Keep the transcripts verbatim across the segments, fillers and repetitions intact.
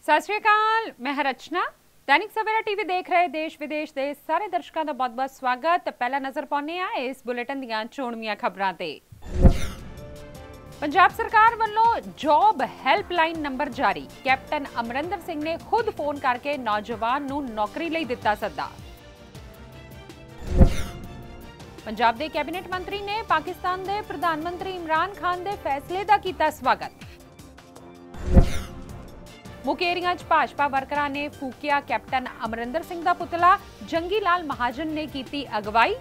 सत श्री अकाल, मैं रचना। दैनिक सवेरा टीवी देख रहे देश विदेश के सारे दर्शकों का बहुत बहुत स्वागत। पहला नजर पाने आ इस बुलेटिन दीआं चोणवीआं खबरां ते। पंजाब सरकार वालों जॉब हैल्पलाइन नंबर जारी। कैप्टन अमरिंदर सिंह ने खुद फोन करके नौजवान नूं नौकरी लई दिता सद्दा। पंजाब दे कैबिनेट मंत्री ने पाकिस्तान दे प्रधानमंत्री इमरान खान दे फैसले दा कीता स्वागत। मुकेरियां च भाजपा वर्करां ने फूकिया कैप्टन अमरिंदर सिंह दा पुतला। जंगी लाल महाजन ने कीती अगवाई।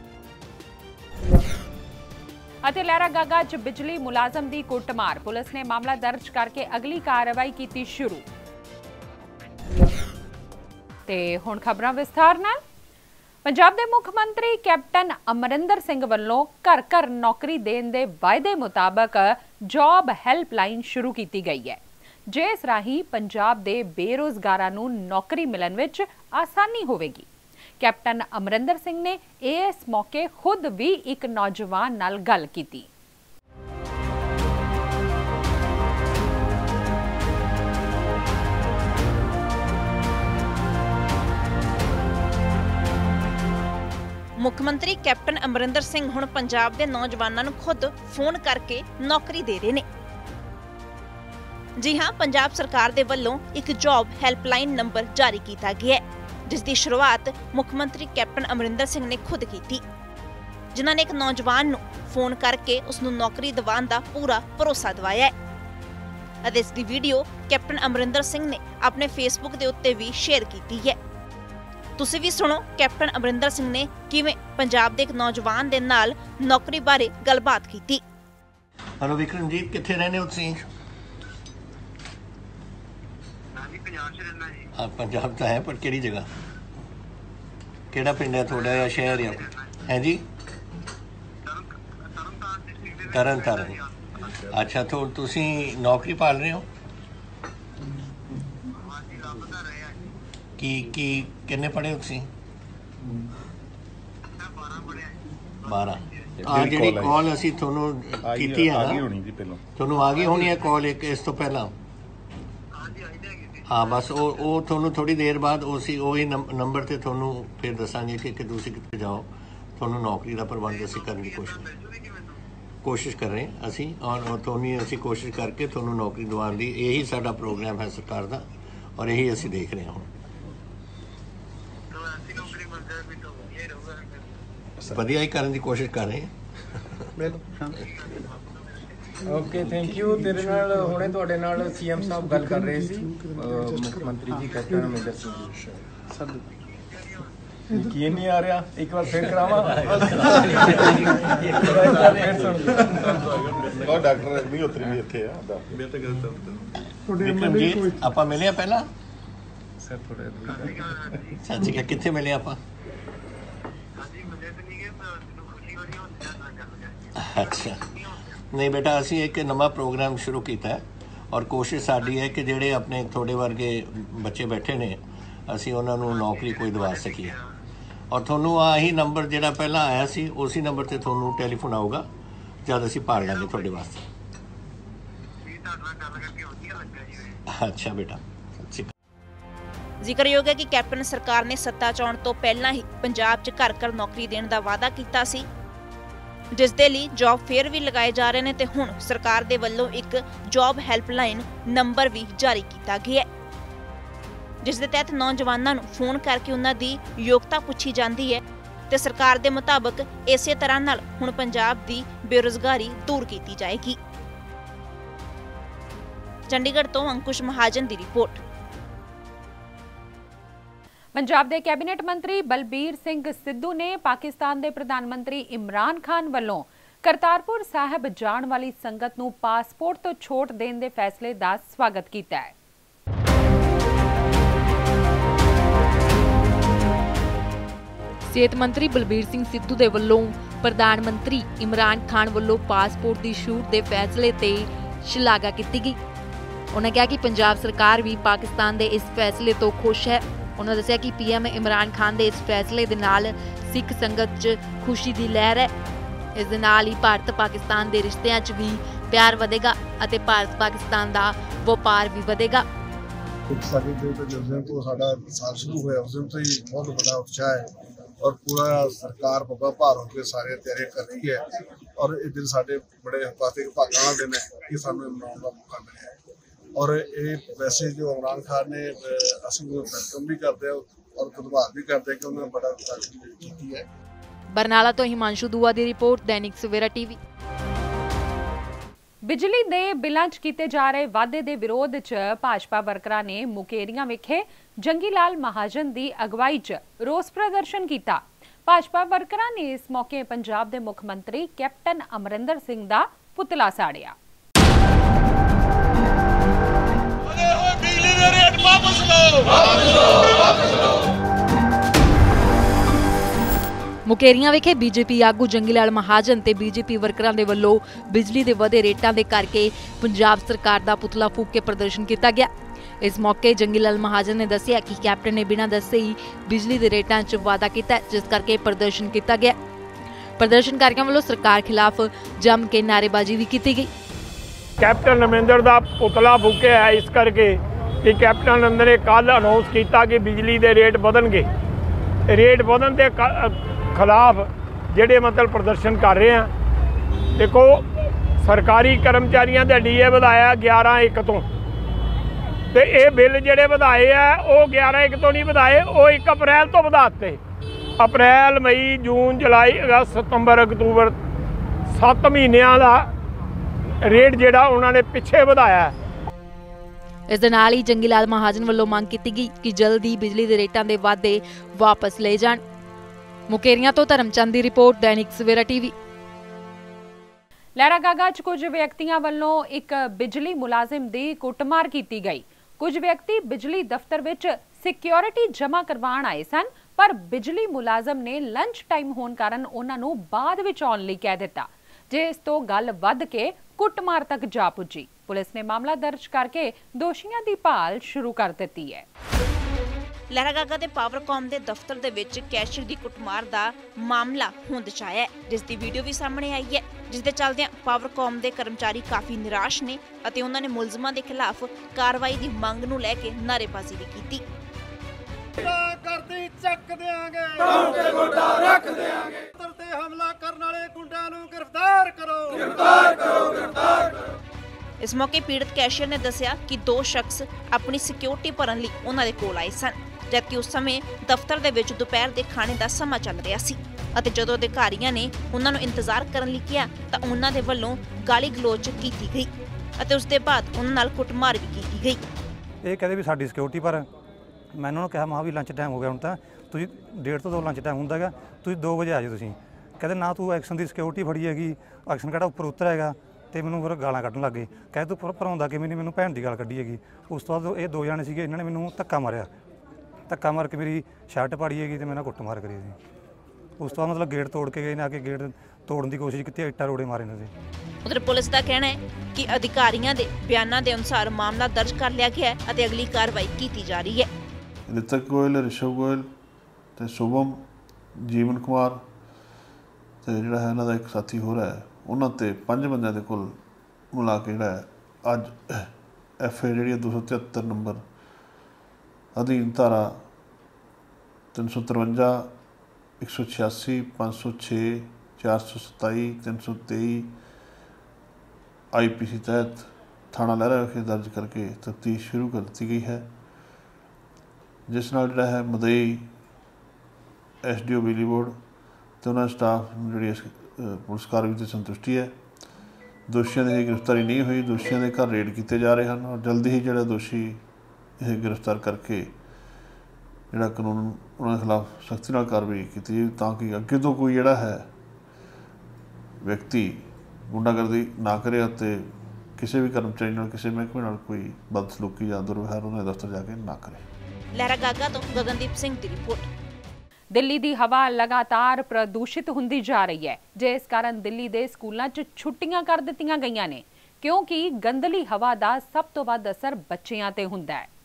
अते लहरा गागा च बिजली मुलाजम दी कुटमार। पुलिस ने मामला दर्ज करके अगली कार्रवाई कीती शुरू। ते हुण खबरां विस्तार नाल। पंजाब दे मुख मंत्री कैप्टन अमरिंदर सिंह वालों घर घर नौकरी देण दे वायदे मुताबक जॉब हैल्पलाइन शुरू की गई है, जिस राही पंजाब दे बेरोजगारां नूं नौकरी मिलण विच आसानी होवेगी। कैप्टन अमरिंदर सिंह ने इस मौके खुद भी एक नौजवान नाल गल कीती। मुख्यमंत्री कैप्टन अमरिंदर सिंह हुण पंजाब दे नौजवानां नूं खुद फोन करके नौकरी दे रहे ने। जी हाँ, पंजाब सरकार दे वल्लों एक जॉब हैल्पलाइन नंबर जारी किया गया है, जिसकी शुरुआत मुख्यमंत्री कैप्टन अमरिंदर सिंह ने खुद की, जिन्होंने एक नौजवान नूं फोन करके उसनूं नौकरी दिवाउण दा पूरा भरोसा दिवाया है। अते इसकी वीडियो कैप्टन अमरिंदर सिंह ने अपने फेसबुक के उत्ते भी शेयर की है। तुसीं भी सुणो कैप्टन अमरिंदर सिंह ने किवें पंजाब दे एक नौजवान दे नाल नौकरी बारे गलबात की। हेलो विक्रमजीत, कित्थे रहने हो तुसीं? हाँ, पंजाब तो है, पर केड़ी जगह, केड़ा पिंड है थोड़ा या शहर है? है जी, तरन तारण। अच्छा, तो तुसीं नौकरी पाल रहे हो? की की किन्ने पढ़े हो तुसीं? बारह। आ जिहड़ी कॉल असीं तुहानूं कीती है ना, तुहानूं आ गई होनी है कॉल एक इस तो पहला? हाँ, बस वो थोनू थोड़ी देर बाद उसी वही नंबर ते थोनू फिर दसांगे कि कि तुसीं कित्थे जाओ। थोनू नौकरी का प्रबंध असीं करने की कोशिश कोशिश कर रहे हैं असीं, और थोनी असीं कोशिश करके थोनू नौकरी दिवाउण दी यही साडा प्रोग्राम है सरकार दा, और यही असीं देख रहे हैं। हुण वधिया ही करने की कोशिश कर रहे हैं। Okay, thank you. तेरे नाल हुणे तुहाडे नाल सीएम साहब गल कर रहे सी, मुख्य मंत्री जी कैप्टन अमरिंदर सिंह जी। सर यकीन नहीं आ रहा, एक बार फिर करावा। डॉक्टर अग्निहोत्री भी इत्थे आ। विक्रमजीत, आपां मिले पहला? सर थोड़े सच्ची क्या कित्थे मिले आपां? अच्छा, नहीं बेटा, असी एक नवा प्रोग्राम शुरू किया है, और कोशिश साडी है कि जिहड़े अपने थोड़े वर्गे बच्चे बैठे ने असी उन्होंने नौकरी कोई दवा सकीए। और थोनू आही नंबर जिहड़ा पहला आया सी उसी नंबर ते थोनू टैलीफोन आऊगा जद असी पाल लांगे थोड़े वास्ते। अच्छा बेटा, जिक्रयोग है कि कैप्टन सरकार ने सत्ता च आउण तो पहला ही पंजाब च घर घर नौकरी देने का वादा किया सी, जिस दे लई जॉब फेयर भी लगाए जा रहे हैं। तो हुण सरकार दे वल्लों एक जॉब हैल्पलाइन नंबर भी जारी किया गया है, जिस दे तहत नौजवानों नूं फोन करके उन्हां दी योग्यता पूछी जाती है। तो सरकार दे मुताबक इस तरह नाल हुण पंजाब दी बेरोजगारी दूर की जाएगी। चंडीगढ़ तो अंकुश महाजन की रिपोर्ट। पंजाब के कैबिनेट मंत्री बलबीर सिंह सिद्धू ने पाकिस्तान के प्रधानमंत्री इमरान खान वालों करतारपुर साहब जाण वाली संगत नूं पासपोर्ट तो छूट देने के फैसले का स्वागत किया है। सेहत मंत्री बलबीर सिंह सिद्धू दे वल्लों प्रधानमंत्री इमरान खान वालों पासपोर्ट की छूट के फैसले ते शलाघा की गई। उन्होंने कहा कि पंजाब सरकार भी पाकिस्तान के इस फैसले तो खुश है। उन्होंने दस्सिया कि पीएम इमरान खान के इस फैसले दे नाल सिख संगत च खुशी की लहर है। इस दे नाल ही भारत पाकिस्तान के रिश्तिਆਂ च भी प्यार ਵਧੇਗਾ ਅਤੇ ਭਾਰਤ ਪਾਕਿਸਤਾਨ ਦਾ ਵਪਾਰ ਵੀ ਵਧੇਗਾ। एक तारीख के तो जिस दिन तो साडा साल शुरू होया उस दिन तो ही बहुत बड़ा उत्साह है और पूरा सरकार पब्बा भार होकर सारे तैयारी कर रही है और ये दिन साडे बड़े पाते भागा वाला दिन है कि सानू मनाउण दा मौका मिलिया है और ये वैसे जो इमरान खान ने असीं वेलकम भी करते हैं और धन्यवाद भी करते हैं कि उन्होंने बड़ा तारीफ की है। बरनाला तो हिमांशु दुआ की रिपोर्ट, दैनिक सवेरा टीवी। बिजली दे बिलां 'च कीते जा रहे वाधे दे विरोध च भाजपा वर्करां ने मुकेरियां विखे जंगी लाल महाजन की अगवाई च रोस प्रदर्शन किया। भाजपा वर्करां ने इस मौके पंजाब के मुख मंत्री कैप्टन अमरिंदर सिंह का पुतला साड़िया। मुकेरियां विखे बीजेपी आगू जंगी लाल महाजन ते बीजेपी वर्करां दे वल्लों बिजली दे वधे रेटां दे करके पंजाब सरकार दा पुतला फूक के प्रदर्शन किया गया। इस मौके जंगी लाल महाजन ने दस्सिया कि कैप्टन ने बिना दस्से ही बिजली दे रेटां च वाधा किया, जिस करके प्रदर्शन किया गया। प्रदर्शनकारियों वल्लों सरकार खिलाफ जम के नारेबाजी भी की गई। कैप्टन अमरिंदर दा पुतला फूकिया है इस करके कि कैप्टन अमरिंदर ने कल अनाउंस किया कि बिजली दे रेट वधणगे। रेट वधन दे खिलाफ ਜਿਹੜੇ मतलब प्रदर्शन कर रहे हैं। देखो सरकारी कर्मचारियों के डी ए ਵਧਾਇਆ ग्यारह एक तो ਤੇ ਇਹ ਬਿੱਲ ਜਿਹੜੇ ਵਧਾਏ ਆ ਉਹ ग्यारह एक तो नहीं ਵਧਾਏ, ਉਹ एक अप्रैल तो ਵਧਾਤੇ। अप्रैल मई जून जुलाई अगस्त सितंबर अक्तूबर सत्त ਮਹੀਨਿਆਂ ਦਾ रेट ਜਿਹੜਾ ਉਹਨਾਂ ने ਪਿੱਛੇ ਵਧਾਇਆ। इस दे नाल ही जंगी लाल महाजन वल्लों मांग की गई कि जल्द ही बिजली के रेटां दे वाधे वापस ले जाण। मुकेरियां तो धर्मचंद की रिपोर्ट, दैनिक सवेरा टीवी। लहरागागा च कुछ व्यक्तियों वल्लों एक बिजली मुलाजिम की कुटमार की गई। कुछ व्यक्ति बिजली दफ्तर विच सिक्योरिटी जमा करवाण आए सन, पर बिजली मुलाजिम ने लंच टाइम होने कारण उन्हां नूं बाद विच आउण लई कह दिता, जिस तो गल वध के कुटमार तक जा पुजी। पुलिस ने मामला दर्ज करके दोषियों की भाल शुरू कर दी है। लहरागागा के पावरकॉम के दफ्तर दे विच कैशियर की कुटमार का मामला होंद च आया है, जिसकी वीडियो भी सामने आई है, जिसके चलदे पावरकॉम के कर्मचारी काफ़ी निराश ने अते उन्होंने मुलजमां के खिलाफ कार्रवाई की मंग नूं लैके नारेबाजी भी की। इस मौके पीड़ित कैशियर ने दस्सिया कि दो शख्स अपनी सिक्योरिटी भरन लई उन्हां दे कोल आए सन, जबकि उस समय दफ्तर दे विच दोपहर के खाने का समा चल रहा सी अते जदों अधिकारियों ने उन्हां नूं इंतजार करन लई किहा तां उन्हां दे वल्लों गाली गलोच कीती गई अते उस दे बाद उन्हां नाल कुटमार भी की गई। ਇਹ ਕਹਿੰਦੇ ਵੀ ਸਾਡੀ ਸਿਕਿਉਰਿਟੀ ਪਰ ਮੈਂ ਉਹਨਾਂ ਨੂੰ ਕਿਹਾ ਮਾ ਵੀ ਲੰਚ ਟਾਈਮ ਹੋ ਗਿਆ ਹੁਣ ਤਾਂ ਤੁਸੀਂ ਡੇਢ ਤੋਂ ਦੋ ਲੰਚ ਟਾਈਮ ਹੁੰਦਾ ਹੈਗਾ, ਤੁਸੀਂ ਦੋ ਵਜੇ ਆ ਜਾਓ। ਤੁਸੀਂ ਕਹਿੰਦੇ ਨਾ ਤੂੰ ਐਕਸ਼ਨ ਦੀ ਸਿਕਿਉਰਿਟੀ ਫੜੀ ਹੈਗੀ, ਐਕਸ਼ਨ ਕਿਹੜਾ ਉੱਪਰ ਉਤਰ ਹੈਗਾ, ਤੇ ਮੈਨੂੰ ਫਿਰ ਗਾਲਾਂ ਕੱਢਣ ਲੱਗ ਗਏ। ਕਹੇ ਤੂੰ ਭਰਾਉਂਦਾ ਕਿਵੇਂ ਨਹੀਂ, ਮੈਨੂੰ ਭੈਣ ਦੀ ਗਾਲ ਕੱਢੀ ਹੈਗੀ। ਉਸ ਤੋਂ ਬਾਅਦ ਇਹ ਦੋ ਜਾਣੇ ਸੀਗੇ, ਇਹਨਾਂ ਨੇ ਮੈਨੂੰ ਧੱਕਾ ਮਾਰਿਆ, ਧੱਕਾ ਮਾਰ ਕੇ ਮੇਰੀ ਸ਼ਰਟ ਪਾੜੀ ਹੈਗੀ ਤੇ ਮੈਂ ਨਾ ਕੁੱਟਮਾਰ ਕਰੀ ਸੀ। ਉਸ ਤੋਂ ਬਾਅਦ मतलब गेट तोड़ के गए, आके गेट तोड़न की कोशिश की, इट्टा रोड़े मारे ने। उधर पुलिस का कहना है कि अधिकारियों के बयानों के अनुसार मामला दर्ज कर लिया गया है और अगली कार्रवाई की जा रही है। रितक गोयल, ऋषभ गोयल ते शुभम, जीवन कुमार ते जिहड़ा है इन्हां दा एक साथी हो रहा है, उन्हां ते पंज बंदियां दे कुल मिला के जिहड़ा है अज एफ ए जिहड़ी दो सौ तिहत्तर नंबर अधीन धारा तीन सौ तिरवंजा एक सौ छियासी पाँच सौ छे चार सौ सताई तीन सौ तेई आई पी सी तहत थाना लहरा विखे दर्ज करके तफ्तीश शुरू कर दी गई है, जिस नाल जिहड़ा है मदई एस डी ओ बिजली बोर्ड तो उन्होंने स्टाफ जी पुलिस कार्रवाई से संतुष्टि है। दोषियों की गिरफ्तारी नहीं हुई, दोषियों के घर रेड किए जा रहे हैं और जल्दी ही जो दोषी गिरफ्तार करके ਜਿਹੜਾ ਕਾਨੂੰਨ ਉਹਨਾਂ ਦੇ ਖਿਲਾਫ ਸਖਤੀ ਨਾਲ ਕਾਰਵਾਈ ਕੀਤੀ ਜਾਵੇ, ਤਾਂ ਕਿ ਅੱਗੇ ਤੋਂ ਕੋਈ ਜਿਹੜਾ ਹੈ ਵਿਅਕਤੀ ਗੁੰਡਾਗਰਦੀ ਨਾ ਕਰੇ ਅਤੇ ਕਿਸੇ ਵੀ ਕਰਮਚਾਰੀ ਨਾਲ ਕਿਸੇ ਮਹਿਕਮੇ ਨਾਲ ਕੋਈ ਬਦਸਲੂਕੀ ਜਾਂ ਦੁਰਵਿਵਹਾਰ ਉਹਨਾਂ ਦੇ ਦਫ਼ਤਰ ਜਾ ਕੇ ਨਾ ਕਰੇ। ਲਹਿਰਾਗਾਗਾ ਤੋਂ ਗਗਨਦੀਪ ਸਿੰਘ ਦੀ ਰਿਪੋर्ट। दिल्ली की हवा लगातार प्रदूषित होंदी जा रही है, जिस कारण दिल्ली के स्कूलों च छुट्टियां कर दित्तियां गईयां ने, क्योंकि गंदली हवा का सब तो वध असर बच्चियां ते हुंदा है।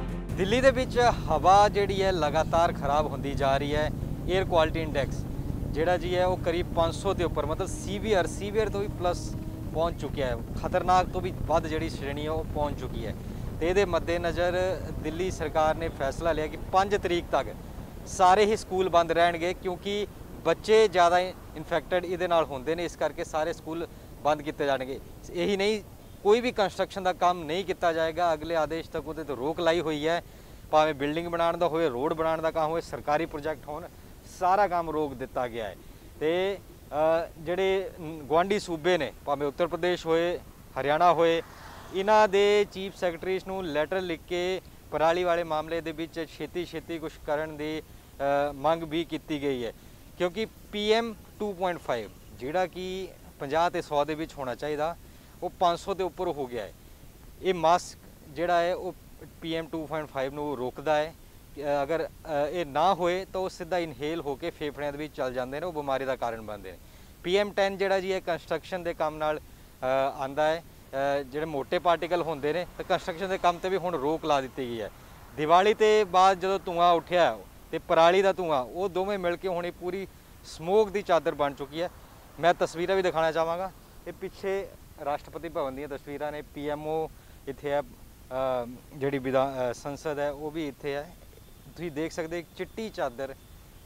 दिल्ली दे विच हवा जिहड़ी है लगातार खराब होंदी जा रही है। एयर क्वालिटी इंडेक्स ਜਿਹੜਾ ਜੀ ਹੈ ਉਹ ਕਰੀਬ ਪੰਜ ਸੌ ਦੇ ਉੱਪਰ ਮਤਲਬ ਸੀਵੀਅਰ ਸੀਵੀਅਰ ਤੋਂ ਵੀ ਪਲੱਸ ਪਹੁੰਚ ਚੁੱਕਿਆ ਹੈ, ਖਤਰਨਾਕ ਤੋਂ ਵੀ ਵੱਧ ਜਿਹੜੀ ਸ਼੍ਰੇਣੀ ਹੈ ਉਹ ਪਹੁੰਚ ਚੁੱਕੀ ਹੈ। ਤੇ ਇਹਦੇ ਮੱਦੇਨਜ਼ਰ ਦਿੱਲੀ ਸਰਕਾਰ ਨੇ ਫੈਸਲਾ ਲਿਆ ਕਿ ਪੰਜ ਤਰੀਕ ਤੱਕ ਸਾਰੇ ਹੀ ਸਕੂਲ ਬੰਦ ਰਹਿਣਗੇ, ਕਿਉਂਕਿ ਬੱਚੇ ਜ਼ਿਆਦਾ ਇਨਫੈਕਟਡ ਇਹਦੇ ਨਾਲ ਹੁੰਦੇ ਨੇ, ਇਸ ਕਰਕੇ ਸਾਰੇ ਸਕੂਲ ਬੰਦ ਕੀਤੇ ਜਾਣਗੇ। ਇਹੀ ਨਹੀਂ, ਕੋਈ ਵੀ ਕੰਸਟਰਕਸ਼ਨ ਦਾ ਕੰਮ ਨਹੀਂ ਕੀਤਾ ਜਾਏਗਾ, ਅਗਲੇ ਆਦੇਸ਼ ਤੱਕ ਉਹਦੇ ਤੇ ਰੋਕ ਲਾਈ ਹੋਈ ਹੈ। ਭਾਵੇਂ ਬਿਲਡਿੰਗ ਬਣਾਉਣ ਦਾ ਹੋਵੇ, ਰੋਡ ਬਣਾਉਣ ਦਾ ਕੰਮ ਹੋਵੇ, ਸਰਕਾਰੀ ਪ੍ਰੋਜੈਕਟ ਹੋਣ, ਸਾਰਾ ਕੰਮ ਰੋਕ ਦਿੱਤਾ ਗਿਆ ਹੈ। ਤੇ ਜਿਹੜੇ ਗੁਆਂਢੀ ਸੂਬੇ ਨੇ, ਭਾਵੇਂ ਉੱਤਰ ਪ੍ਰਦੇਸ਼ ਹੋਏ, ਹਰਿਆਣਾ ਹੋਏ, ਇਹਨਾਂ ਦੇ ਚੀਫ ਸੈਕਟਰੀਜ਼ ਨੂੰ ਲੈਟਰ ਲਿਖ ਕੇ ਪਰਾਲੀ ਵਾਲੇ ਮਾਮਲੇ ਦੇ ਵਿੱਚ ਛੇਤੀ ਛੇਤੀ ਕੁਛ ਕਰਨ ਦੀ ਮੰਗ ਵੀ ਕੀਤੀ ਗਈ ਹੈ, ਕਿਉਂਕਿ P M two point five ਜਿਹੜਾ ਕਿ ਪੰਜਾਹ ਤੇ ਸੌ ਦੇ ਵਿੱਚ ਹੋਣਾ ਚਾਹੀਦਾ, ਉਹ ਪੰਜ ਸੌ ਦੇ ਉੱਪਰ ਹੋ ਗਿਆ ਹੈ। ਇਹ ਮਾਸਕ ਜਿਹੜਾ ਹੈ ਉਹ P M two point five ਨੂੰ ਰੋਕਦਾ ਹੈ। ਅਗਰ ਇਹ ਨਾ ਹੋਏ ਤਾਂ ਉਹ ਸਿੱਧਾ ਇਨਹੇਲ ਹੋ ਕੇ ਫੇਫੜਿਆਂ ਦੇ ਵਿੱਚ ਚੱਲ ਜਾਂਦੇ ਨੇ, ਉਹ ਬਿਮਾਰੀ ਦਾ ਕਾਰਨ ਬਣਦੇ ਨੇ। ਪੀ ਐਮ ਟੈਨ ਜਿਹੜਾ ਜੀ ਇਹ ਕੰਸਟਰਕਸ਼ਨ ਦੇ ਕੰਮ ਨਾਲ ਆਂਦਾ ਹੈ, ਜਿਹੜੇ ਮੋਟੇ ਪਾਰਟੀਕਲ ਹੁੰਦੇ ਨੇ, ਤਾਂ ਕੰਸਟਰਕਸ਼ਨ ਦੇ ਕੰਮ ਤੇ ਵੀ ਹੁਣ ਰੋਕ ਲਾ ਦਿੱਤੀ ਗਈ ਹੈ। ਦੀਵਾਲੀ ਤੇ ਬਾਅਦ ਜਦੋਂ ਧੂੰਆਂ ਉੱਠਿਆ ਤੇ ਪਰਾਲੀ ਦਾ ਧੂੰਆਂ, ਉਹ ਦੋਵੇਂ ਮਿਲ ਕੇ ਹੁਣ ਇਹ ਪੂਰੀ ਸਮੋਕ ਦੀ ਚਾਦਰ ਬਣ ਚੁੱਕੀ ਹੈ। ਮੈਂ ਤਸਵੀਰਾਂ ਵੀ ਦਿਖਾਉਣਾ ਚਾਹਾਂਗਾ। ਇਹ ਪਿੱਛੇ ਰਾਸ਼ਟਰਪਤੀ ਭਵਨ ਦੀਆਂ ਤਸਵੀਰਾਂ ਨੇ, ਪੀ ਐਮ ਓ ਇੱਥੇ ਹੈ, ਜਿਹੜੀ ਵਿਧਾਨ ਸੰਸਦ ਹੈ ਉਹ ਵੀ ਇੱਥੇ ਹੈ। ਤੁਸੀਂ ਦੇਖ ਸਕਦੇ ਇੱਕ ਚਿੱਟੀ ਚਾਦਰ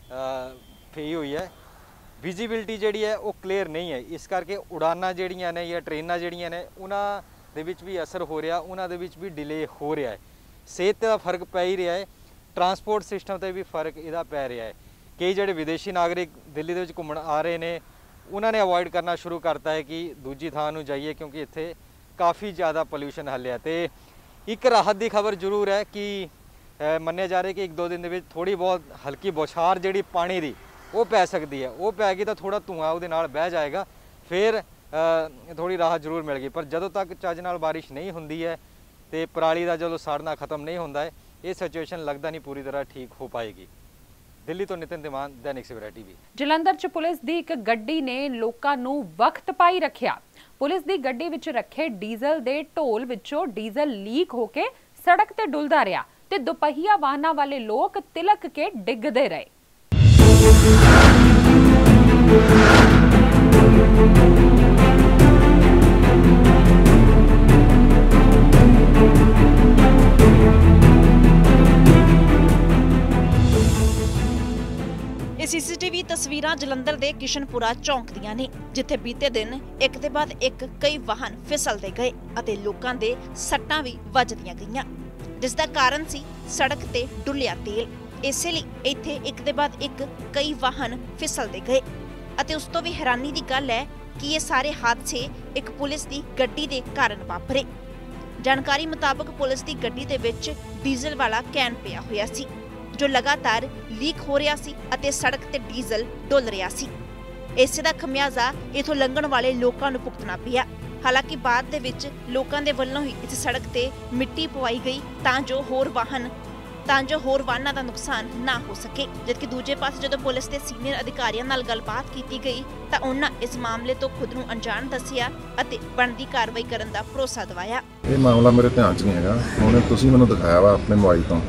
ਫੇਈ ਹੋਈ ਹੈ। ਵਿਜ਼ੀਬਿਲਿਟੀ ਜਿਹੜੀ ਹੈ ਉਹ ਕਲੀਅਰ ਨਹੀਂ ਹੈ, ਇਸ ਕਰਕੇ ਉਡਾਨਾਂ ਜਿਹੜੀਆਂ ਨੇ ਜਾਂ ਟ੍ਰੇਨਾਂ ਜਿਹੜੀਆਂ ਨੇ ਉਹਨਾਂ ਦੇ ਵਿੱਚ ਵੀ ਅਸਰ ਹੋ ਰਿਹਾ, ਉਹਨਾਂ ਦੇ ਵਿੱਚ ਵੀ ਡਿਲੇ ਹੋ ਰਿਹਾ ਹੈ। ਸਿਹਤ ਦਾ ਫਰਕ ਪੈ ਹੀ ਰਿਹਾ ਹੈ, ਟਰਾਂਸਪੋਰਟ ਸਿਸਟਮ ਤੇ ਵੀ ਫਰਕ ਇਹਦਾ ਪੈ ਰਿਹਾ ਹੈ। ਕਈ ਜਿਹੜੇ ਵਿਦੇਸ਼ੀ ਨਾਗਰਿਕ ਦਿੱਲੀ ਦੇ ਵਿੱਚ ਘੁੰਮਣ ਆ ਰਹੇ ਨੇ, ਉਹਨਾਂ ਨੇ ਅਵੋਇਡ ਕਰਨਾ ਸ਼ੁਰੂ ਕਰਤਾ ਹੈ ਕਿ ਦੂਜੀ ਥਾਂ ਨੂੰ ਜਾਈਏ, ਕਿਉਂਕਿ ਇੱਥੇ ਕਾਫੀ ਜ਼ਿਆਦਾ ਪੋਲਿਊਸ਼ਨ ਹੱਲਿਆ। ਤੇ ਇੱਕ ਰਾਹਤ ਦੀ ਖਬਰ ਜ਼ਰੂਰ ਹੈ ਕਿ ਮੰਨਿਆ ਜਾ ਰਿਹਾ ਕਿ ਇੱਕ ਦੋ ਦਿਨ ਦੇ ਵਿੱਚ ਥੋੜ੍ਹੀ ਬਹੁਤ ਹਲਕੀ ਬੌਛਾਰ ਜਿਹੜੀ ਪਾਣੀ ਦੀ ਉਹ ਪੈ ਸਕਦੀ ਹੈ, ਉਹ ਪੈ ਗਈ ਤਾਂ ਥੋੜ੍ਹਾ ਧੂੰਆਂ ਉਹਦੇ ਨਾਲ ਬਹਿ ਜਾਏਗਾ, ਫਿਰ ਥੋੜ੍ਹੀ ਰਾਹਤ ਜ਼ਰੂਰ ਮਿਲ ਗਈ। ਪਰ ਜਦੋਂ ਤੱਕ ਚੱਜ ਨਾਲ ਬਾਰਿਸ਼ ਨਹੀਂ ਹੁੰਦੀ ਹੈ ਤੇ ਪਰਾਲੀ ਦਾ ਜਦੋਂ ਸਾੜਨਾ ਖਤਮ ਨਹੀਂ ਹੁੰਦਾ ਹੈ, ਇਹ ਸਿਚੁਏਸ਼ਨ ਲੱਗਦਾ ਨਹੀਂ ਪੂਰੀ ਤਰ੍ਹਾਂ ਠੀਕ ਹੋ ਪਾਏਗੀ। ਦਿੱਲੀ ਤੋਂ ਨਿਤਿਨ ਦਿਮਾਨ, ਦੈਨਿਕ ਸਵੇਰਾ ਟੀਵੀ। ਜਲੰਧਰ 'ਚ ਪੁਲਿਸ ਦੀ ਇੱਕ ਗੱਡੀ ਨੇ ਲੋਕਾਂ ਨੂੰ ਵਕਤ ਪਾਈ ਰੱਖਿਆ। ਪੁਲਿਸ ਦੀ ਗੱਡੀ ਵਿੱਚ ਰੱਖੇ ਡੀਜ਼ਲ ਦੇ ਢੋਲ ਵਿੱਚੋਂ ਡੀਜ਼ਲ ਲੀਕ ਹੋ ਕੇ ਸੜਕ ਤੇ ਡੁੱਲਦਾ ਰਿਹਾ ਤੇ ਦੁਪਹੀਆ ਵਾਹਨਾਂ ਵਾਲੇ ਲੋਕ ਤਿਲਕ ਕੇ ਡਿੱਗਦੇ ਰਹੇ। ਇਹ ਸੀਸੀਟੀਵੀ ਤਸਵੀਰਾਂ ਜਲੰਧਰ ਦੇ ਕਿਸ਼ਨਪੁਰਾ ਚੌਂਕ ਦੀਆਂ ਨੇ, ਜਿੱਥੇ ਬੀਤੇ ਦਿਨ ਇੱਕ ਦੇ ਬਾਅਦ ਇੱਕ ਕਈ ਵਾਹਨ ਫਿਸਲਦੇ ਗਏ ਅਤੇ ਲੋਕਾਂ ਦੇ ਸੱਟਾਂ ਵੀ ਵੱਜਦੀਆਂ ਗਈਆਂ, ਜਿਸ ਦਾ ਕਾਰਨ ਸੀ ਸੜਕ ਤੇ ਡੁੱਲਿਆ ਤੇਲ। ਇਸੇ ਲਈ ਇੱਥੇ ਇੱਕ ਦੇ ਬਾਅਦ ਇੱਕ ਕਈ ਵਾਹਨ ਫਿਸਲਦੇ ਗਏ ਅਤੇ ਉਸ ਤੋਂ ਵੀ ਹੈਰਾਨੀ ਦੀ ਗੱਲ ਹੈ ਕਿ ਇਹ ਸਾਰੇ ਹਾਦਸੇ ਇੱਕ ਪੁਲਿਸ ਦੀ ਗੱਡੀ ਦੇ ਕਾਰਨ ਵਾਪਰੇ। ਜਾਣਕਾਰੀ ਮੁਤਾਬਕ ਪੁਲਿਸ ਦੀ ਗੱਡੀ ਦੇ ਵਿੱਚ ਡੀਜ਼ਲ ਵਾਲਾ ਕੈਨ ਪਿਆ ਹੋਇਆ ਸੀ, ਜੋ ਲਗਾਤਾਰ ਲੀਕ ਹੋ ਰਿਹਾ ਸੀ ਅਤੇ ਸੜਕ ਤੇ ਡੀਜ਼ਲ ਡੁੱਲ ਰਿਹਾ ਸੀ। ਇਸੇ ਦਾ ਖਮਿਆਜ਼ਾ ਇਥੋਂ ਲੰਘਣ ਵਾਲੇ ਲੋਕਾਂ ਨੂੰ ਭੁਗਤਣਾ ਪਿਆ। ਹਾਲਾਂਕਿ ਬਾਅਦ ਦੇ ਵਿੱਚ ਲੋਕਾਂ ਦੇ ਵੱਲੋਂ ਹੀ ਇਸ ਸੜਕ ਤੇ ਮਿੱਟੀ ਪਵਾਈ ਗਈ ਤਾਂ ਜੋ ਹੋਰ ਵਾਹਨ ਤਾਂ ਜੋ ਹੋਰ ਵਾਹਨਾਂ ਦਾ ਨੁਕਸਾਨ ਨਾ ਹੋ ਸਕੇ। ਜਦਕਿ ਦੂਜੇ ਪਾਸੇ ਜਦੋਂ ਪੁਲਿਸ ਦੇ ਸੀਨੀਅਰ ਅਧਿਕਾਰੀਆਂ ਨਾਲ ਗੱਲਬਾਤ ਕੀਤੀ ਗਈ ਤਾਂ ਉਹਨਾਂ ਇਸ ਮਾਮਲੇ ਤੋਂ ਖੁਦ ਨੂੰ ਅਣਜਾਣ ਦੱਸਿਆ ਅਤੇ ਬਣਦੀ ਕਾਰਵਾਈ ਕਰਨ ਦਾ ਭਰੋਸਾ ਦਿਵਾਇਆ। ਇਹ ਮਾਮਲਾ ਮੇਰੇ ਧਿਆਨ 'ਚ ਨਹੀਂ ਹੈਗਾ, ਹੁਣ ਤੁਸੀਂ ਮੈਨੂੰ ਦਿਖਾਇਆ ਵਾ ਆਪਣੇ ਮੋਬਾਈਲ ਤੋਂ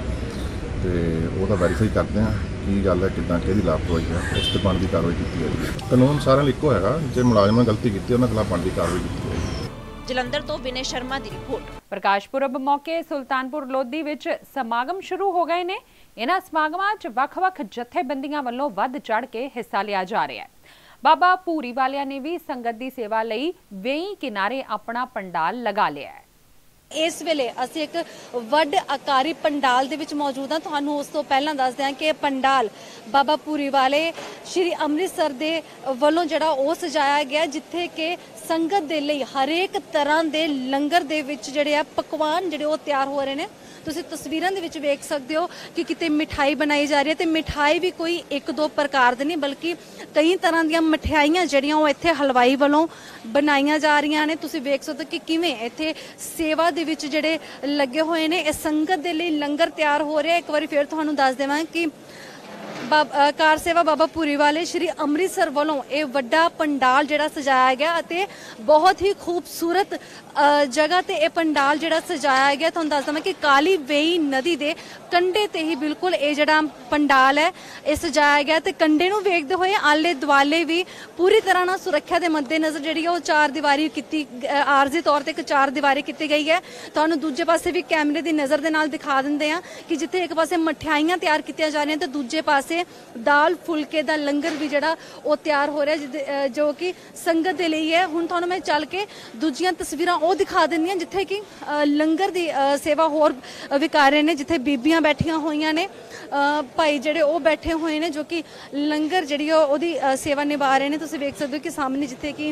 ਤੇ ਉਹਦਾ ਵੈਰੀਫਾਈ ਕਰਦੇ ਹਾਂ ਕੀ ਗੱਲ ਹੈ, ਕਿੱਦਾਂ ਕਿਹਦੀ ਲਾਪਰਵਾਹੀ ਹੈ, ਉਸ ਤੇ ਬਣਦੀ ਕਾਰਵਾਈ ਕੀਤੀ ਜਾਏਗੀ। ਕਾਨੂੰਨ ਸਾਰਿਆਂ ਲਈ ਇੱਕੋ ਹੈਗਾ, ਜੇ ਮੁਲਾਜ਼ਮ ਨੇ ਗਲਤੀ ਕੀਤੀ ਉਹਨਾਂ ਖਿਲਾਫ ਬਣਦੀ ਕਾਰਵਾਈ ਕੀਤੀ ਜਾਏਗੀ। ਜਲੰਧਰ ਤੋਂ ਵਿਨੇ ਸ਼ਰਮਾ ਦੀ ਰਿਪੋਰਟ। ਪ੍ਰਕਾਸ਼ ਪੁਰਬ ਮੌਕੇ ਸੁਲਤਾਨਪੁਰ ਲੋਧੀ ਵਿੱਚ ਸਮਾਗਮ ਸ਼ੁਰੂ ਹੋ ਗਏ ਨੇ। ਇਹਨਾਂ ਸਮਾਗਮਾਂ 'ਚ ਵੱਖ-ਵੱਖ ਜਥੇਬੰਦੀਆਂ ਵੱਲੋਂ ਵੱਧ ਚੜ੍ਹ ਕੇ ਹਿੱਸਾ ਲਿਆ ਜਾ ਰਿਹਾ ਹੈ। ਬਾਬਾ ਭੂਰੀ ਵਾਲਿਆਂ ਨੇ ਵੀ ਸੰਗਤ ਦੀ ਸੇਵਾ ਲਈ ਵੇਈ ਕਿਨਾਰੇ ਆਪਣਾ ਪੰਡਾਲ ਲਗਾ ਲਿਆ ਹੈ। ਇਸ ਵੇਲੇ ਅਸੀਂ ਇੱਕ ਵੱਡ ਆਕਾਰੀ ਪੰਡਾਲ ਦੇ ਵਿੱਚ ਮੌਜੂਦ ਹਾਂ। ਤੁਹਾਨੂੰ ਉਸ ਤੋਂ ਪਹਿਲਾਂ ਦੱਸਦੇ ਹਾਂ ਕਿ ਪੰਡਾਲ ਬਾਬਾ ਭੂਰੀ ਵਾਲੇ ਸ਼੍ਰੀ ਅੰਮ੍ਰਿਤਸਰ ਦੇ ਵੱਲੋਂ ਜਿਹੜਾ ਉਹ ਸਜਾਇਆ ਗਿਆ, ਜਿੱਥੇ ਕਿ ਸੰਗਤ ਦੇ ਲਈ ਹਰੇਕ ਤਰ੍ਹਾਂ ਦੇ ਲੰਗਰ ਦੇ ਵਿੱਚ ਜਿਹੜੇ ਆ ਪਕਵਾਨ ਜਿਹੜੇ ਉਹ ਤਿਆਰ ਹੋ ਰਹੇ ਨੇ। ਤੁਸੀਂ ਤਸਵੀਰਾਂ ਦੇ ਵਿੱਚ ਵੇਖ ਸਕਦੇ ਹੋ ਕਿ ਕਿਤੇ ਮਿਠਾਈ ਬਣਾਈ ਜਾ ਰਹੀ ਹੈ ਤੇ ਮਿਠਾਈ ਵੀ ਕੋਈ ਇੱਕ ਦੋ ਪ੍ਰਕਾਰ ਦੀ ਨਹੀਂ, ਬਲਕਿ ਕਈ ਤਰ੍ਹਾਂ ਦੀਆਂ ਮਠਿਆਈਆਂ ਜਿਹੜੀਆਂ ਉਹ ਇੱਥੇ ਹਲਵਾਈ ਵੱਲੋਂ ਬਣਾਈਆਂ ਜਾ ਰਹੀਆਂ ਨੇ। ਤੁਸੀਂ ਵੇਖ ਸਕਦੇ ਹੋ ਕਿ ਕਿਵੇਂ ਇੱਥੇ ਸੇਵਾ ਦੇ ਵਿੱਚ ਜਿਹੜੇ ਲੱਗੇ ਹੋਏ ਨੇ, ਇਹ ਸੰਗਤ ਦੇ ਲਈ ਲੰਗਰ ਤਿਆਰ ਹੋ ਰਿਹਾ। ਇੱਕ ਵਾਰੀ ਫਿਰ ਤੁਹਾਨੂੰ ਦੱਸ ਦੇਵਾਂ ਕਿ ਬਾਬਾ ਕਾਰ ਸੇਵਾ ਬਾਬਾ ਭੂਰੀ ਵਾਲੇ ਸ਼੍ਰੀ ਅੰਮ੍ਰਿਤਸਰ ਵੱਲੋਂ ਇਹ ਵੱਡਾ ਪੰਡਾਲ ਜਿਹੜਾ ਸਜਾਇਆ ਗਿਆ ਅਤੇ ਬਹੁਤ ਹੀ ਖੂਬਸੂਰਤ ਜਗ੍ਹਾ ਤੇ ਇਹ ਪੰਡਾਲ ਜਿਹੜਾ ਸਜਾਇਆ ਗਿਆ। ਤੁਹਾਨੂੰ ਦੱਸ ਦਵਾਂ ਕਿ ਕਾਲੀ ਵੇਈ ਨਦੀ ਦੇ ਕੰਢੇ ਤੇ ਹੀ ਬਿਲਕੁਲ ਇਹ ਜਿਹੜਾ ਪੰਡਾਲ ਹੈ ਇਹ ਸਜਾਇਆ ਗਿਆ ਤੇ ਕੰਢੇ ਨੂੰ ਵੇਖਦੇ ਹੋਏ ਆਲੇ ਦੁਆਲੇ ਵੀ ਪੂਰੀ ਤਰ੍ਹਾਂ ਨਾਲ ਸੁਰੱਖਿਆ ਦੇ ਮੱਦੇਨਜ਼ਰ ਜਿਹੜੀ ਉਹ ਚਾਰ ਦੀਵਾਰੀ ਕੀਤੀ ਆਰਜ਼ੀ ਤੌਰ ਤੇ ਇੱਕ ਚਾਰ ਦੀਵਾਰੀ ਕੀਤੀ ਗਈ ਹੈ। ਤੁਹਾਨੂੰ ਦੂਜੇ ਪਾਸੇ ਵੀ ਕੈਮਰੇ ਦੀ ਨਜ਼ਰ ਦੇ ਨਾਲ ਦਿਖਾ ਦਿੰਦੇ ਆ ਕਿ ਜਿੱਥੇ ਇੱਕ ਪਾਸੇ ਮਠਿਆਈਆਂ ਤਿਆਰ ਕੀਤੀਆਂ ਜਾ ਰਹੀਆਂ ਤੇ ਦੂਜੇ ਪਾਸੇ ਦਾਲ ਫੁਲਕੇ ਦਾ ਲੰਗਰ ਵੀ ਜਿਹੜਾ ਉਹ ਤਿਆਰ ਹੋ ਰਿਹਾ ਜੋ ਕਿ ਸੰਗਤ ਦੇ ਲਈ ਹੈ। ਹੁਣ ਤੁਹਾਨੂੰ ਮੈਂ ਚੱਲ ਕੇ ਦੂਜੀਆਂ ਤਸਵੀਰਾਂ ਉਹ ਦਿਖਾ ਦਿੰਦੀ ਹਾਂ ਜਿੱਥੇ ਕਿ ਲੰਗਰ ਦੀ ਸੇਵਾ ਹੋਰ ਵਿਕਾਰ ਰਹੇ ਨੇ, ਜਿੱਥੇ ਬੀਬੀਆਂ ਬੈਠੀਆਂ ਹੋਈਆਂ ਨੇ, ਭਾਈ ਜਿਹੜੇ ਉਹ ਬੈਠੇ ਹੋਏ ਨੇ ਜੋ ਕਿ ਲੰਗਰ ਜਿਹੜੀ ਉਹਦੀ ਸੇਵਾ ਨਿਭਾ ਰਹੇ ਨੇ। ਤੁਸੀਂ ਵੇਖ ਸਕਦੇ ਹੋ ਕਿ ਸਾਹਮਣੇ ਜਿੱਥੇ ਕਿ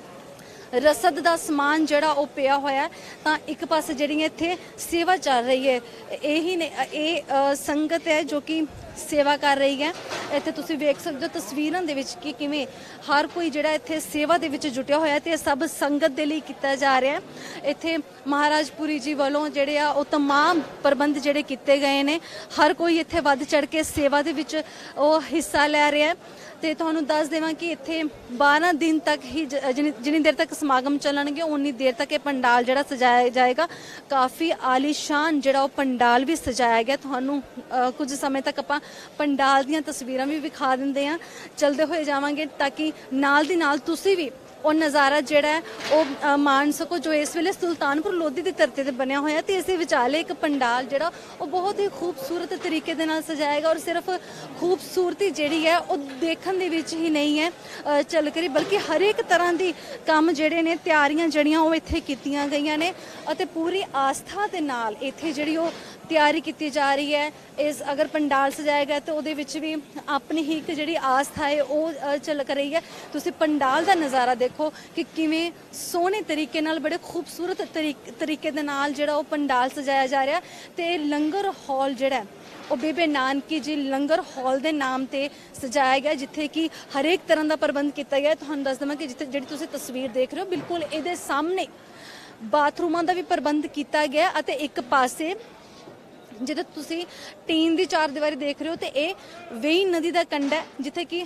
ਰਸਦ ਦਾ ਸਮਾਨ ਜਿਹੜਾ ਉਹ ਪਿਆ ਹੋਇਆ ਤਾਂ ਇੱਕ ਪਾਸੇ ਜਿਹੜੀ ਇੱਥੇ ਸੇਵਾ ਚੱਲ ਰਹੀ ਹੈ। ਇਹੀ ਨੇ ਇਹ ਸੰਗਤ ਹੈ ਜੋ ਕਿ ਸੇਵਾ ਕਰ ਰਹੀ ਹੈ। ਇੱਥੇ ਤੁਸੀਂ ਵੇਖ ਸਕਦੇ ਹੋ ਤਸਵੀਰਾਂ ਦੇ ਵਿੱਚ ਕਿ ਕਿਵੇਂ ਹਰ ਕੋਈ ਜਿਹੜਾ ਇੱਥੇ ਸੇਵਾ ਦੇ ਵਿੱਚ ਜੁਟਿਆ ਹੋਇਆ ਤੇ ਸਭ ਸੰਗਤ ਦੇ ਲਈ ਕੀਤਾ ਜਾ ਰਿਹਾ ਹੈ। ਇੱਥੇ ਮਹਾਰਾਜ ਪੁਰੀ ਜੀ ਵੱਲੋਂ ਜਿਹੜੇ ਆ ਉਹ तमाम ਪ੍ਰਬੰਧ ਜਿਹੜੇ ਕੀਤੇ ਗਏ ਨੇ। ਹਰ ਕੋਈ ਇੱਥੇ ਵੱਧ ਚੜ ਕੇ ਸੇਵਾ ਦੇ ਵਿੱਚ ਉਹ ਹਿੱਸਾ ਲੈ ਰਿਹਾ ਹੈ ਤੇ ਤੁਹਾਨੂੰ ਦੱਸ ਦੇਵਾਂ ਕਿ ਇੱਥੇ ਬਾਰਾਂ ਦਿਨ ਤੱਕ ਹੀ ਜਿੰਨੀ ਦੇਰ ਤੱਕ ਸਮਾਗਮ ਚੱਲਣਗੇ ਉਨੀ ਦੇਰ ਤੱਕ ਇਹ ਪੰਡਾਲ ਜਿਹੜਾ ਸਜਾਇਆ ਜਾਏਗਾ। ਕਾਫੀ ਆਲੀਸ਼ਾਨ ਜਿਹੜਾ ਉਹ ਪੰਡਾਲ ਵੀ ਸਜਾਇਆ ਗਿਆ। ਤੁਹਾਨੂੰ ਕੁਝ ਸਮੇਂ ਤੱਕ ਆਪਾਂ ਪੰਡਾਲ ਦੀਆਂ ਤਸਵੀਰਾਂ ਵੀ ਵਿਖਾ ਦਿੰਦੇ ਆ, ਚਲਦੇ ਹੋਏ ਜਾਵਾਂਗੇ ਤਾਂ ਕਿ ਨਾਲ ਦੀ ਨਾਲ ਤੁਸੀਂ ਵੀ ਉਹ ਨਜ਼ਾਰਾ ਜਿਹੜਾ ਹੈ ਉਹ ਮਾਣ ਸਕੋ ਜੋ ਇਸ ਵੇਲੇ ਸੁਲਤਾਨਪੁਰ ਲੋਧੀ ਦੀ ਧਰਤੀ ਤੇ ਬਣਿਆ ਹੋਇਆ ਤੇ ਇਸ ਦੇ ਵਿਚਾਲੇ ਇੱਕ ਪੰਡਾਲ ਜਿਹੜਾ ਉਹ ਬਹੁਤ ਹੀ ਖੂਬਸੂਰਤ ਤਰੀਕੇ ਦੇ ਨਾਲ ਸਜਾਏਗਾ। ਔਰ ਸਿਰਫ ਖੂਬਸੂਰਤੀ ਜਿਹੜੀ ਹੈ ਉਹ ਦੇਖਣ ਦੇ ਵਿੱਚ ਹੀ ਨਹੀਂ ਹੈ ਚੱਲ ਕਰੀ, ਬਲਕਿ ਹਰ ਇੱਕ ਤਰ੍ਹਾਂ ਦੀ ਕੰਮ ਜਿਹੜੇ ਨੇ ਤਿਆਰੀਆਂ ਜਿਹੜੀਆਂ ਉਹ ਇੱਥੇ ਕੀਤੀਆਂ ਗਈਆਂ ਨੇ ਅਤੇ ਪੂਰੀ ਆਸਥਾ ਦੇ ਨਾਲ ਇੱਥੇ ਜਿਹੜੀ ਉਹ ਤਿਆਰੀ ਕੀਤੀ ਜਾ ਰਹੀ ਹੈ। ਇਸ ਅਗਰ ਪੰਡਾਲ ਸਜਾਇਆ ਗਿਆ ਤਾਂ ਉਹਦੇ ਵਿੱਚ ਵੀ ਆਪਣੀ ਹੀ ਇੱਕ ਜਿਹੜੀ ਆਸਥਾ ਹੈ ਉਹ ਝਲਕ ਰਹੀ ਹੈ। ਤੁਸੀਂ ਪੰਡਾਲ ਦਾ ਨਜ਼ਾਰਾ ਦੇਖੋ ਕਿ ਕਿਵੇਂ ਸੋਹਣੇ ਤਰੀਕੇ ਨਾਲ ਬੜੇ ਖੂਬਸੂਰਤ ਤਰੀਕੇ ਦੇ ਨਾਲ ਜਿਹੜਾ ਉਹ ਪੰਡਾਲ ਸਜਾਇਆ ਜਾ ਰਿਹਾ ਤੇ ਲੰਗਰ ਹਾਲ ਜਿਹੜਾ ਉਹ ਬੇਬੇ ਨਾਨਕੀ ਜੀ ਲੰਗਰ ਹਾਲ ਦੇ ਨਾਮ ਤੇ ਸਜਾਇਆ ਗਿਆ ਜਿੱਥੇ ਕਿ ਹਰੇਕ ਤਰ੍ਹਾਂ ਦਾ ਪ੍ਰਬੰਧ ਕੀਤਾ ਗਿਆ। ਤੁਹਾਨੂੰ ਦੱਸ ਦਵਾਂ ਕਿ ਜਿੱਥੇ ਜਿਹੜੀ ਤੁਸੀਂ ਤਸਵੀਰ ਦੇਖ ਰਹੇ ਹੋ ਬਿਲਕੁਲ ਇਹਦੇ ਸਾਹਮਣੇ ਬਾਥਰੂਮਾਂ ਦਾ ਵੀ ਪ੍ਰਬੰਧ ਕੀਤਾ ਗਿਆ ਅਤੇ ਇੱਕ ਪਾਸੇ ਜਦੋਂ ਤੁਸੀਂ ਟੀਨ ਦੀ ਚਾਰ ਦੀਵਾਰੀ ਦੇਖ ਰਹੇ ਹੋ ਤੇ ਇਹ ਵੇਈ ਨਦੀ ਦਾ ਕੰਢਾ ਹੈ ਜਿੱਥੇ ਕਿ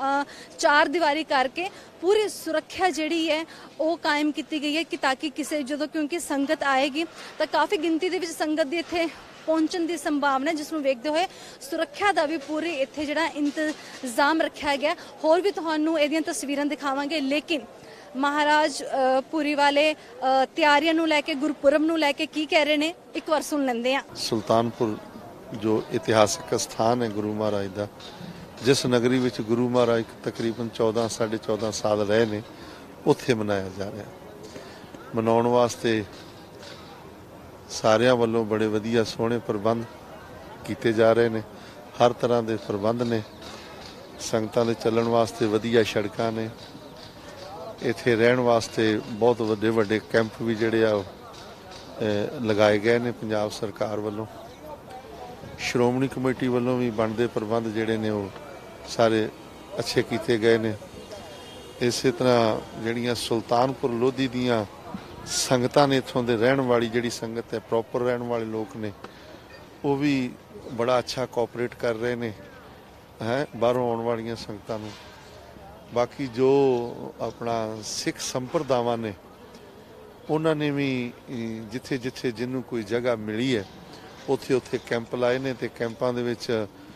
ਚਾਰ ਦੀਵਾਰੀ ਕਰਕੇ ਪੂਰੀ ਸੁਰੱਖਿਆ ਜਿਹੜੀ ਹੈ ਉਹ ਕਾਇਮ ਕੀਤੀ ਗਈ ਹੈ ਕਿ ਤਾਂ ਕਿ ਕਿਸੇ ਜਦੋਂ ਕਿਉਂਕਿ ਸੰਗਤ ਆਏਗੀ ਤਾਂ ਕਾਫੀ ਗਿਣਤੀ ਦੇ ਵਿੱਚ ਸੰਗਤ ਦੀ ਇੱਥੇ ਪਹੁੰਚਣ ਦੀ ਸੰਭਾਵਨਾ ਜਿਸ ਨੂੰ ਵੇਖਦੇ ਹੋਏ ਸੁਰੱਖਿਆ ਦਾ ਵੀ ਪੂਰੀ ਇੱਥੇ ਜਿਹੜਾ ਇੰਤਜ਼ਾਮ ਰੱਖਿਆ ਗਿਆ। ਹੋਰ ਵੀ ਤੁਹਾਨੂੰ ਇਹਦੀਆਂ ਤਸਵੀਰਾਂ ਦਿਖਾਵਾਂਗੇ ਲੇਕਿਨ ਮਹਾਰਾਜ ਪੁਰੀ ਵਾਲੇ ਤਿਆਰੀਆਂ ਨੂੰ ਲੈ ਕੇ ਗੁਰਪੁਰਬ ਨੂੰ ਲੈ ਕੇ ਕੀ ਕਹਿ ਰਹੇ ਨੇ ਇੱਕ ਵਾਰ ਸੁਣ ਲੈਂਦੇ ਆ। ਸੁਲਤਾਨਪੁਰ ਜੋ ਇਤਿਹਾਸਕ ਸਥਾਨ ਹੈ ਗੁਰੂ ਮਹਾਰਾਜ ਦਾ, ਜਿਸ ਨਗਰੀ ਵਿੱਚ ਗੁਰੂ ਮਹਾਰਾਜ ਤਕਰੀਬਨ ਚੌਦਾਂ ਸਾਢੇ ਚੌਦਾਂ ਸਾਲ ਰਹੇ ਨੇ, ਉੱਥੇ ਮਨਾਇਆ ਜਾ ਰਿਹਾ। ਮਨਾਉਣ ਵਾਸਤੇ ਸਾਰਿਆਂ ਵੱਲੋਂ ਬੜੇ ਵਧੀਆ ਸੋਹਣੇ ਪ੍ਰਬੰਧ ਕੀਤੇ ਜਾ ਰਹੇ ਨੇ। ਹਰ ਤਰ੍ਹਾਂ ਦੇ ਪ੍ਰਬੰਧ ਨੇ। ਸੰਗਤਾਂ ਦੇ ਚੱਲਣ ਵਾਸਤੇ ਵਧੀਆ ਸੜਕਾਂ ਨੇ। ਇੱਥੇ ਰਹਿਣ ਵਾਸਤੇ ਬਹੁਤ ਵੱਡੇ ਵੱਡੇ ਕੈਂਪ ਵੀ ਜਿਹੜੇ ਆ ਲਗਾਏ ਗਏ ਨੇ ਪੰਜਾਬ ਸਰਕਾਰ ਵੱਲੋਂ। ਸ਼੍ਰੋਮਣੀ ਕਮੇਟੀ ਵੱਲੋਂ ਵੀ ਬਣਦੇ ਪ੍ਰਬੰਧ ਜਿਹੜੇ ਨੇ ਉਹ ਸਾਰੇ ਅੱਛੇ ਕੀਤੇ ਗਏ ਨੇ। ਇਸੇ ਤਰ੍ਹਾਂ ਜਿਹੜੀਆਂ ਸੁਲਤਾਨਪੁਰ ਲੋਧੀ ਦੀਆਂ ਸੰਗਤਾਂ ਨੇ, ਇੱਥੋਂ ਦੇ ਰਹਿਣ ਵਾਲੀ ਜਿਹੜੀ ਸੰਗਤ ਹੈ, ਪ੍ਰੋਪਰ ਰਹਿਣ ਵਾਲੇ ਲੋਕ ਨੇ, ਉਹ ਵੀ ਬੜਾ ਅੱਛਾ ਕੋਆਪਰੇਟ ਕਰ ਰਹੇ ਨੇ ਹੈ ਬਾਹਰੋਂ ਆਉਣ ਵਾਲੀਆਂ ਸੰਗਤਾਂ ਨੂੰ। ਬਾਕੀ ਜੋ ਆਪਣਾ ਸਿੱਖ ਸੰਪਰਦਾਵਾਂ ਨੇ ਉਹਨਾਂ ਨੇ ਵੀ ਜਿੱਥੇ ਜਿੱਥੇ ਜਿਹਨੂੰ ਕੋਈ ਜਗ੍ਹਾ ਮਿਲੀ ਹੈ ਉੱਥੇ ਉੱਥੇ ਕੈਂਪ ਲਾਏ ਨੇ ਤੇ ਕੈਂਪਾਂ ਦੇ ਵਿੱਚ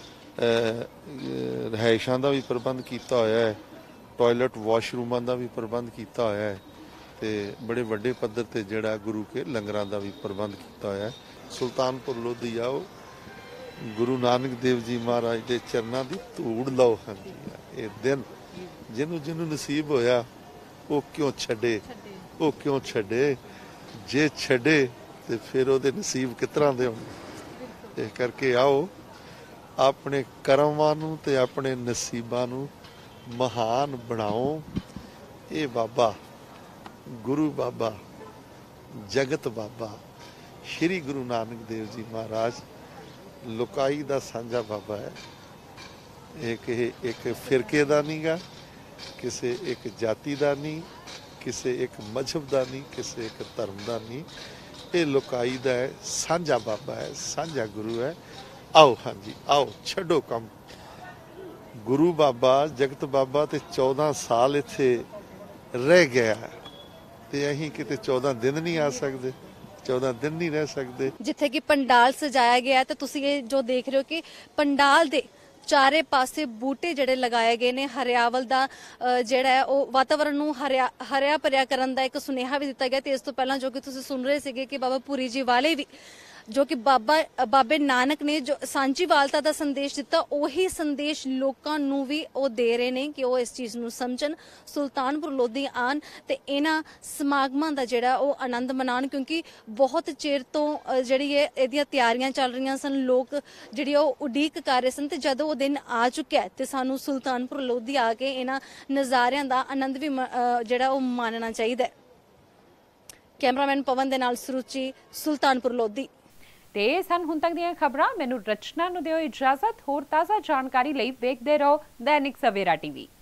ਰਿਹਾਇਸ਼ਾਂ ਦਾ ਵੀ ਪ੍ਰਬੰਧ ਕੀਤਾ ਹੋਇਆ ਹੈ, ਟਾਇਲਟ ਵਾਸ਼ਰੂਮਾਂ ਦਾ ਵੀ ਪ੍ਰਬੰਧ ਕੀਤਾ ਹੋਇਆ ਹੈ ਤੇ ਬੜੇ ਵੱਡੇ ਪੱਧਰ ਤੇ ਜਿਹੜਾ ਗੁਰੂ ਕੇ ਲੰਗਰਾਂ ਦਾ ਵੀ ਪ੍ਰਬੰਧ ਕੀਤਾ ਹੋਇਆ ਹੈ। ਸੁਲਤਾਨਪੁਰ ਲੋਧੀ ਆਓ, ਗੁਰੂ ਨਾਨਕ ਦੇਵ ਜੀ ਮਹਾਰਾਜ ਦੇ ਚਰਨਾਂ ਦੀ ਧੂੜ ਲਓ। ਹਾਂਜੀ, ਇਹ ਦਿਨ ਜਿਹਨੂੰ ਜਿਹਨੂੰ ਨਸੀਬ ਹੋਇਆ ਉਹ ਕਿਉਂ ਛੱਡੇ, ਉਹ ਕਿਉਂ ਛੱਡੇ। ਜੇ ਛੱਡੇ ਤੇ ਫਿਰ ਉਹਦੇ ਨਸੀਬ ਕਿਸ ਤਰ੍ਹਾਂ ਦੇ ਹੋਣ। ਇਸ ਕਰਕੇ ਆਓ, ਆਪਣੇ ਕਰਮਾਂ ਨੂੰ ਤੇ ਆਪਣੇ ਨਸੀਬਾਂ ਨੂੰ ਮਹਾਨ ਬਣਾਓ। ਇਹ ਬਾਬਾ ਗੁਰੂ ਬਾਬਾ ਜਗਤ ਬਾਬਾ ਸ਼੍ਰੀ ਗੁਰੂ ਨਾਨਕ ਦੇਵ ਜੀ ਮਹਾਰਾਜ ਲੋਕਾਈ ਦਾ ਸਾਂਝਾ ਬਾਬਾ ਹੈ। ਇੱਕ ਇਹ ਇੱਕ ਫਿਰਕੇ ਦਾ ਨਹੀਂ ਗਾ, ਕਿਸੇ ਇੱਕ ਜਾਤੀ ਦਾ ਨਹੀਂ, ਕਿਸੇ ਇੱਕ ਮਜ਼ਹਬ ਦਾ ਨਹੀਂ, ਕਿਸੇ ਇੱਕ ਧਰਮ ਦਾ ਨਹੀਂ। ਇਹ ਲੋਕਾਈ ਦਾ ਹੈ, ਸਾਂਝਾ ਬਾਬਾ ਹੈ, ਸਾਂਝਾ ਗੁਰੂ ਹੈ। ਆਓ, ਹਾਂਜੀ ਆਓ, ਛੱਡੋ ਕੰਮ, ਗੁਰੂ ਬਾਬਾ ਜਗਤ ਬਾਬਾ ਤੇ ਚੌਦਾਂ ਸਾਲ ਇੱਥੇ ਰਹਿ ਗਿਆ ਤੇ ਅਸੀਂ ਕਿਤੇ ਚੌਦਾਂ ਦਿਨ ਨਹੀਂ ਆ ਸਕਦੇ, ਚੌਦਾਂ ਦਿਨ ਨਹੀਂ ਰਹਿ ਸਕਦੇ। ਜਿੱਥੇ ਕਿ ਪੰਡਾਲ ਸਜਾਇਆ ਗਿਆ ਤੇ ਤੁਸੀਂ ਇਹ ਜੋ ਦੇਖ ਰਹੇ ਹੋ ਕਿ ਪੰਡਾਲ ਦੇ ਚਾਰੇ ਪਾਸੇ ਬੂਟੇ ਜਿਹੜੇ ਲਗਾਏ ਗਏ ਨੇ, ਹਰਿਆਵਲ ਦਾ ਜਿਹੜਾ ਹੈ ਉਹ ਵਾਤਾਵਰਣ ਨੂੰ ਹਰਿਆ ਹਰਿਆ ਭਰਿਆ ਕਰਨ ਦਾ ਇੱਕ ਸੁਨੇਹਾ ਵੀ ਦਿੱਤਾ ਗਿਆ। ਤੇ ਇਸ ਤੋਂ ਪਹਿਲਾਂ ਜੋ ਕਿ ਤੁਸੀਂ ਸੁਣ ਰਹੇ ਸੀਗੇ ਕਿ ਬਾਬਾ ਭੂਰੀ ਜੀ ਵਾਲੇ ਵੀ ਜੋ ਕਿ ਬਾਬਾ ਬਾਬੇ ਨਾਨਕ ਨੇ ਜੋ ਸਾਂਝੀਵਾਲਤਾ ਦਾ ਸੰਦੇਸ਼ ਦਿੱਤਾ, ਉਹੀ ਸੰਦੇਸ਼ ਲੋਕਾਂ ਨੂੰ ਵੀ ਉਹ ਦੇ ਰਹੇ ਨੇ ਕਿ ਉਹ ਇਸ ਚੀਜ਼ ਨੂੰ ਸਮਝਣ, ਸੁਲਤਾਨਪੁਰ ਲੋਧੀ ਆਣ ਤੇ ਇਹਨਾਂ ਸਮਾਗਮਾਂ ਦਾ ਜਿਹੜਾ ਉਹ ਆਨੰਦ ਮਨਾਉਣ, ਕਿਉਂਕਿ ਬਹੁਤ ਚਿਰ ਤੋਂ ਜਿਹੜੀ ਇਹ ਇਹਦੀਆਂ ਤਿਆਰੀਆਂ ਚੱਲ ਰਹੀਆਂ ਸਨ, ਲੋਕ ਜਿਹੜੀ ਉਹ ਉਡੀਕ ਕਰ ਰਹੇ ਸਨ ਤੇ ਜਦੋਂ ਉਹ ਦਿਨ ਆ ਚੁੱਕਿਆ ਤੇ ਸਾਨੂੰ ਸੁਲਤਾਨਪੁਰ ਲੋਧੀ ਆ ਕੇ ਇਹਨਾਂ ਨਜ਼ਾਰਿਆਂ ਦਾ ਆਨੰਦ ਵੀ ਜਿਹੜਾ ਉਹ ਮਾਣਨਾ ਚਾਹੀਦਾ ਹੈ। ਕੈਮਰਾਮੈਨ ਪਵਨ ਦੇ ਨਾਲ ਸਰੂਚੀ, ਸੁਲਤਾਨਪੁਰ ਲੋਧੀ। ਤੇ ਸਨ ਹੁਣ ਤੱਕ ਦੀਆਂ ਖਬਰਾਂ। ਮੈਨੂੰ ਰਚਨਾ ਨੂੰ ਦਿਓ ਇਜਾਜ਼ਤ। ਹੋਰ ਤਾਜ਼ਾ ਜਾਣਕਾਰੀ ਲਈ ਵੇਖਦੇ ਰਹੋ ਦੈਨਿਕ ਸਵੇਰਾ ਟੀਵੀ।